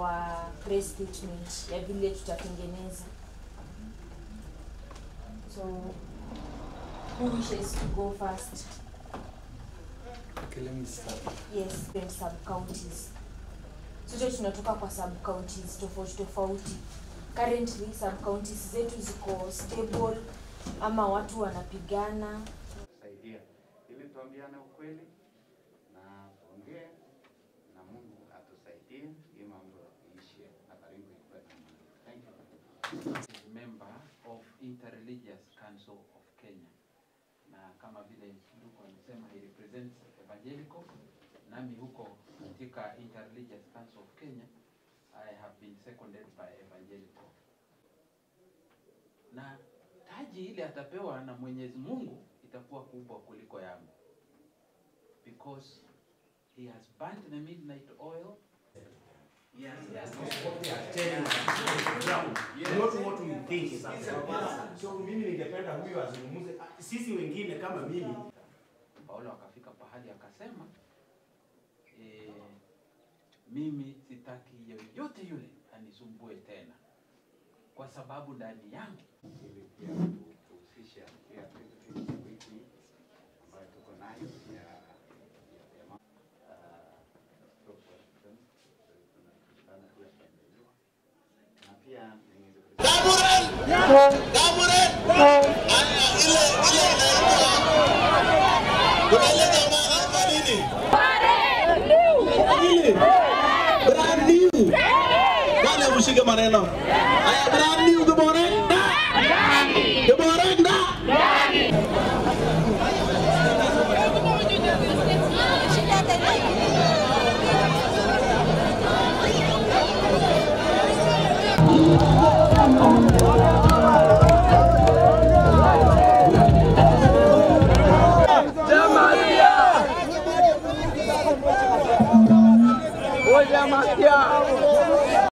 wa press statement ya vile tutatengeneza. So who wishes to go first? Okay, let me start. Yes, then sub-counties. So tunatoka kwa sub-counties tofauti. Currently sub-counties zetu ziko stable ama watu wanapigana. Saidia ili tuambiane ukweli na tuongee na Mungu atusaidie ili mambo iishe na Baringo ikuwe na amani. Thank you. Member of Interreligious Council of Kenya. Na kama vile Ruto amesema he represents evangelical, nami huko katika Interreligious Council of Kenya I have been seconded by evangelical. Na taji ile atapewa na Mwenyezi Mungu itakuwa kubwa kuliko yangu, because he has burnt the midnight oil. Yes. What they are telling us, not what we think is happening. So mimi ningependa huyu azungumze, sisi wengine kama mimi. Paulo akafika pahali akasema, mimi sitaki yoyote yule anisumbue tena, kwa sababu ndani yangu Ili pia kuhusisha pia wiki ambayo tuko nayo ya na pia brand new. Wale mshike maneno. Aya brand new kuborenda. Kuborenda. Jamatia.